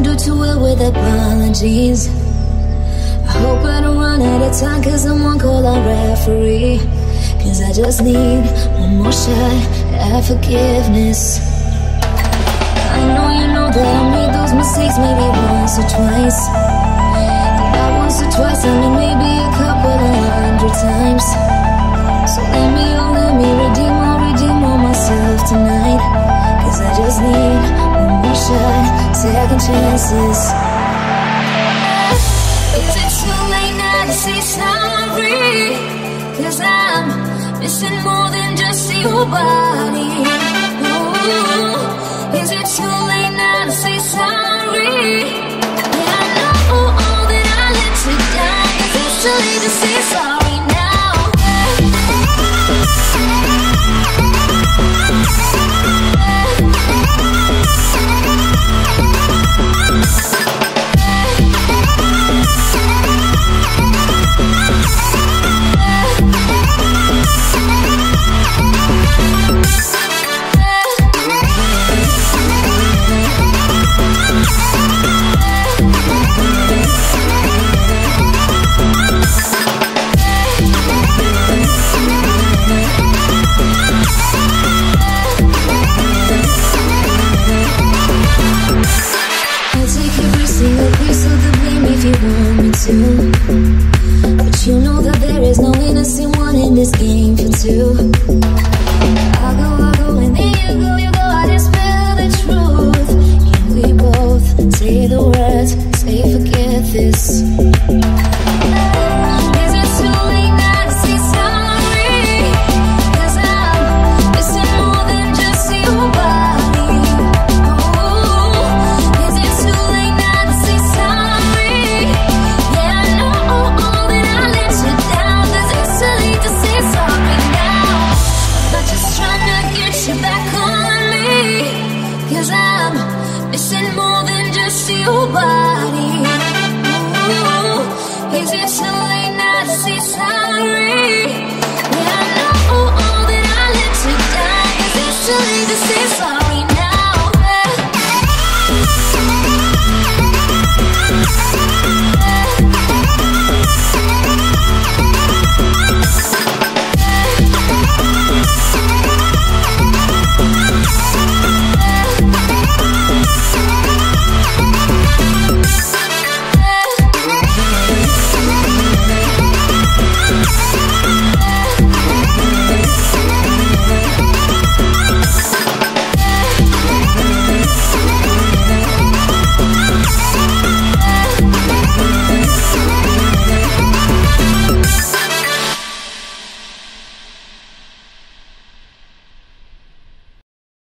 do too well with apologies. I hope I don't run out of time, cause I'm one call on referee. Cause I just need one more shot at forgiveness. I know you know that I made those mistakes maybe once or twice. Yeah, once or twice, I mean maybe a couple of 100 times. So let me redeem all myself tonight. Cause I just need one more shot, second chances. Is it too late now to say sorry? Cause I'm missing more than just your body. Ooh, is it too late now to say sorry? Yeah, I know all that I let you down. Is it too late to say sorry now? But you know that there is no innocent one in this game for two. I'll go, and then you go, I just spill the truth. Can we both say the words, say forget this? Is it too late now to say sorry? Cause I'm missing more than just your body. Ooh, is it too late now to say sorry? Cause I'm missing more than just your body. Ooh, is it too late now to say sorry?